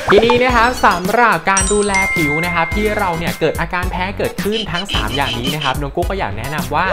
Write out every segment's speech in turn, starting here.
ทีนี้นะครับสำหรับการดูแลผิวนะครับที่เราเนี่ยเกิดอาการแพ้เกิดขึ้นทั้ง3อย่างนี้นะครับน้องกุ๊กก็อยากแนะนำว่า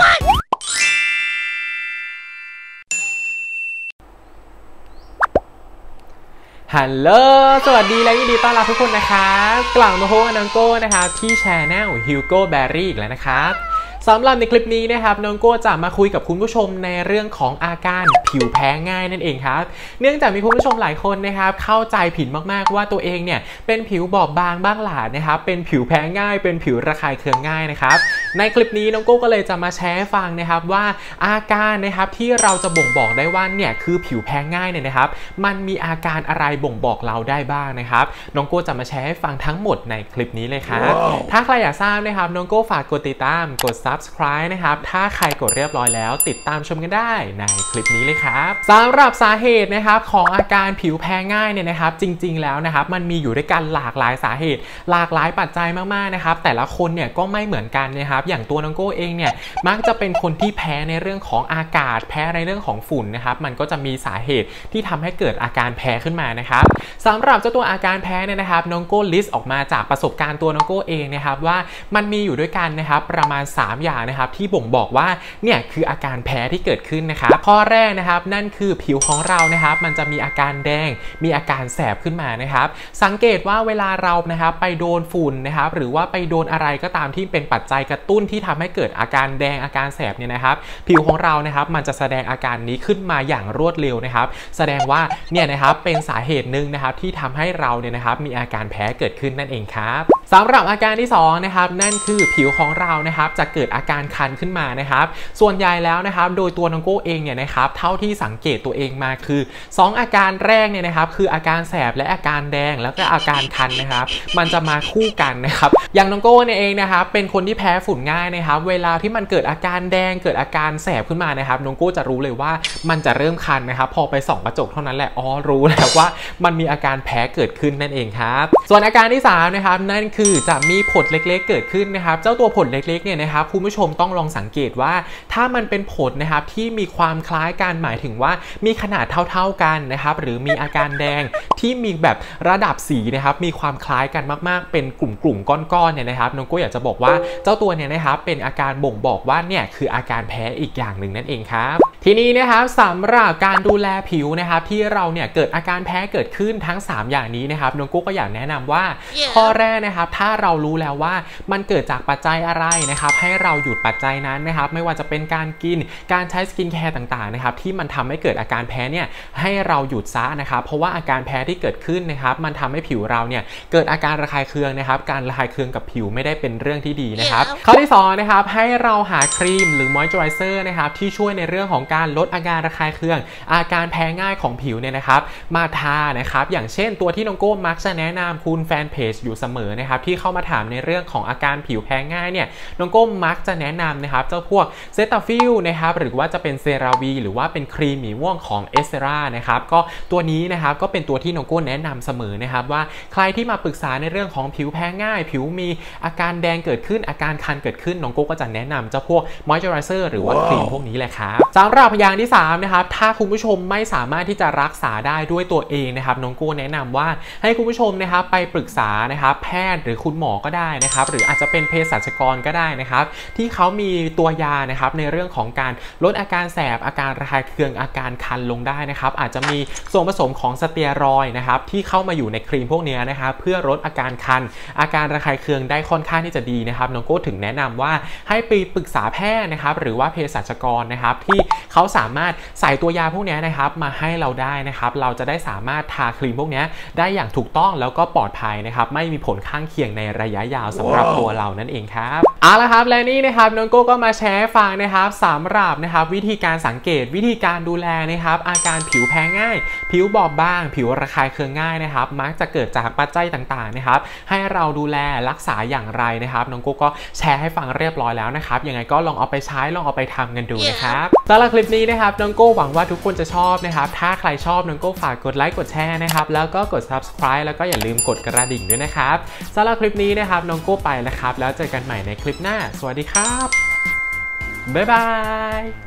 ฮัลโหลสวัสดีและยินดีต้อนรับทุกคนนะครับกลับมาพบกับน้องโก้นะครับที่ Channel Hugo Berry อีกแล้วนะครับสำหรับในคลิปนี้นะครับน้องโก้จะมาคุยกับคุณผู้ชมในเรื่องของอาการผิวแพ้ง่ายนั่นเองครับเนื่องจากมีคุณผู้ชมหลายคนนะครับเข้าใจผิดมากๆว่าตัวเองเนี่ยเป็นผิวบอบบางบ้างหลานะครับเป็นผิวแพ้ง่ายเป็นผิวระคายเคืองง่ายนะครับในคลิปนี้น้องโก้ก็เลยจะมาแชร์ให้ฟังนะครับว่าอาการนะครับที่เราจะบ่งบอกได้ว่าเนี่ยคือผิวแพ้ง่ายเนี่ยนะครับมันมีอาการอะไรบ่งบอกเราได้บ้างนะครับน้องโก้จะมาแชร์ให้ฟังทั้งหมดในคลิปนี้เลยครับถ้าใครอยากทราบนะครับน้องโก้ฝากกดติดตามกดsubscribe นะครับถ้าใครกดเรียบร้อยแล้วติดตามชมกันได้ในคลิปนี้เลยครับสำหรับสาเหตุนะครับของอาการผิวแพ้ง่ายเนี่ยนะครับจริงๆแล้วนะครับมันมีอยู่ด้วยกันหลากหลายสาเหตุหลากหลายปัจจัยมากๆนะครับแต่ละคนเนี่ยก็ไม่เหมือนกันนะครับอย่างตัวน้องโก้เองเนี่ยมักจะเป็นคนที่แพ้ในเรื่องของอากาศแพ้ในเรื่องของฝุ่นนะครับมันก็จะมีสาเหตุที่ทำให้เกิดอาการแพ้ขึ้นมานะครับสำหรับเจ้าตัวอาการแพ้เนี่ยนะครับน้องโก้ลิสต์ออกมาจากประสบการณ์ตัวน้องโก้เองนะครับว่ามันมีอยู่ด้วยกันนะครับประมาณ3อย่างนะครับที่บ่งบอกว่าเนี่ยคืออาการแพ้ที่เกิดขึ้นนะครับข้อแรกนะครับนั่นคือผิวของเรานะครับมันจะมีอาการแดงมีอาการแสบขึ้นมานะครับสังเกตว่าเวลาเรานะครับไปโดนฝุ่นนะครับหรือว่าไปโดนอะไรก็ตามที่เป็นปัจจัยกระตุ้นที่ทำให้เกิดอาการแดงอาการแสบเนี่ยนะครับผิวของเรานะครับมันจะแสดงอาการนี้ขึ้นมาอย่างรวดเร็วนะครับแสดงว่าเนี่ยนะครับเป็นสาเหตุหนึ่งนะครับที่ทำให้เราเนี่ยนะครับมีอาการแพ้เกิดขึ้นนั่นเองครับสำหรับอาการที่2นะครับนั่นคือผิวของเรานะครับจะเกิดอาการคันขึ้นมานะครับส่วนใหญ่แล้วนะครับโดยตัวน้องโก้เองเนี่ยนะครับเท่าที่สังเกตตัวเองมาคือ2อาการแรกเนี่ยนะครับคืออาการแสบและอาการแดงแล้วก็อาการคันนะครับมันจะมาคู่กันนะครับอย่างน้องโก้เนี่ยเองนะครับเป็นคนที่แพ้ฝุ่นง่ายนะครับเวลาที่มันเกิดอาการแดงเกิดอาการแสบขึ้นมานะครับน้องโก้จะรู้เลยว่ามันจะเริ่มคันนะครับพอไปส่องกระจกเท่านั้นแหละอ๋อรู้แล้วว่ามันมีอาการแพ้เกิดขึ้นนั่นเองครับส่วนอาการที่3นะครับนั่นคือจะมีผดเล็กๆเกิดขึ้นนะครับเจ้าตัวผดเล็กๆเนี่ยนะครับคุณผู้ชมต้องลองสังเกตว่าถ้ามันเป็นผดนะครับที่มีความคล้ายกันหมายถึงว่ามีขนาดเท่าๆกันนะครับหรือมีอาการแดงที่มีแบบระดับสีนะครับมีความคล้ายกันมากๆเป็นกลุ่มๆก้อนๆเนี่ยนะครับน้องก็อยากจะบอกว่าเจ้าตัวเนี่ยนะครับเป็นอาการบ่งบอกว่าเนี่ยคืออาการแพ้อีกอย่างหนึ่งนั่นเองครับทีนี้นะครับสำหรับการดูแลผิวนะครับที่เราเนี่ยเกิดอาการแพ้เกิดขึ้นทั้ง3อย่างนี้นะครับน้องกุ๊กก็อยากแนะนำว่าข้อแรกนะครับถ้าเรารู้แล้วว่ามันเกิดจากปัจจัยอะไรนะครับให้เราหยุดปัจจัยนั้นนะครับไม่ว่าจะเป็นการกินการใช้สกินแคร์ต่างๆนะครับที่มันทำให้เกิดอาการแพ้เนี่ยให้เราหยุดซะนะครับเพราะว่าอาการแพ้ที่เกิดขึ้นนะครับมันทำให้ผิวเราเนี่ยเกิดอาการระคายเคืองนะครับการระคายเคืองกับผิวไม่ได้เป็นเรื่องที่ดีนะครับข้อที่2นะครับให้เราหาครีมหรือมอยส์เจอไรเซอร์นะครับที่ช่วยในเรื่องของการลดอาการระคายเคืองอาการแพ้ง่ายของผิวเนี่ยนะครับมาทานะครับอย่างเช่นตัวที่น้องโก้มักจะแนะนำคุณแฟนเพจอยู่เสมอนะครับที่เข้ามาถามในเรื่องของอาการผิวแพ้ง่ายเนี่ยน้องโก้มักจะแนะนำนะครับเจ้าพวกเซตาฟิลนะครับหรือว่าจะเป็นเซราวีหรือว่าเป็นครีมหมีม่วงของเอสเซรานะครับก็ตัวนี้นะครับก็เป็นตัวที่น้องโก้แนะนำเสมอนะครับว่าใครที่มาปรึกษาในเรื่องของผิวแพ้ง่ายผิวมีอาการแดงเกิดขึ้นอาการคันเกิดขึ้นน้องโก้ก็จะแนะนำเจ้าพวกมอยส์เจอไรเซอร์หรือว่าครีมพวกนี้แหละครับสำหรับอย่างที่3นะครับถ้าคุณผู้ชมไม่สามารถที่จะรักษาได้ด้วยตัวเองนะครับน้องโก้แนะนำว่าให้คุณผู้ชมนะครับไปปรึกษานะครับแพทย์หรือคุณหมอก็ได้นะครับหรืออาจจะเป็นเภสัชกรก็ได้นะครับที่เขามีตัวยานะครับในเรื่องของการลดอาการแสบอาการระคายเคืองอาการคันลงได้นะครับอาจจะมีส่วนผสมของสเตียรอยด์นะครับที่เข้ามาอยู่ในครีมพวกนี้นะครับเพื่อลดอาการคันอาการระคายเคืองได้ค่อนข้างที่จะดีนะครับน้องโก้ถึงแนะนำว่าให้ไปปรึกษาแพทย์นะครับหรือว่าเภสัชกรนะครับที่เขาสามารถใส่ตัวยาพวกนี้นะครับมาให้เราได้นะครับเราจะได้สามารถทาครีมพวกนี้ได้อย่างถูกต้องแล้วก็ปลอดภัยนะครับไม่มีผลข้างเคียงในระยะยาวสำหรับตัวเรานั่นเองครับเอาละครับและนี่นะครับน้องโก้ก็มาแชร์ฟังนะครับสำหรับนะครับวิธีการสังเกตวิธีการดูแลนะครับอาการผิวแพ้ง่ายผิวบอบบางผิวระคายเคืองง่ายนะครับมักจะเกิดจากปัจจัยต่างๆนะครับให้เราดูแลรักษาอย่างไรนะครับน้องโก้ก็แชร์ให้ฟังเรียบร้อยแล้วนะครับยังไงก็ลองเอาไปใช้ลองเอาไปทำกันดูนะครับสำหรับคลิปนี้นะครับน้องโก้หวังว่าทุกคนจะชอบนะครับถ้าใครชอบน้องโก้ฝากกดไลค์กดแชร์นะครับแล้วก็กด subscribe แล้วก็อย่าลืมกดกระดิ่งด้วยนะครับสำหรับคลิปนี้นะครับน้องโก้ไปแล้วครับแล้วเจอกันใหม่ในคลิปหน้าสวัสดีครับบ๊ายบาย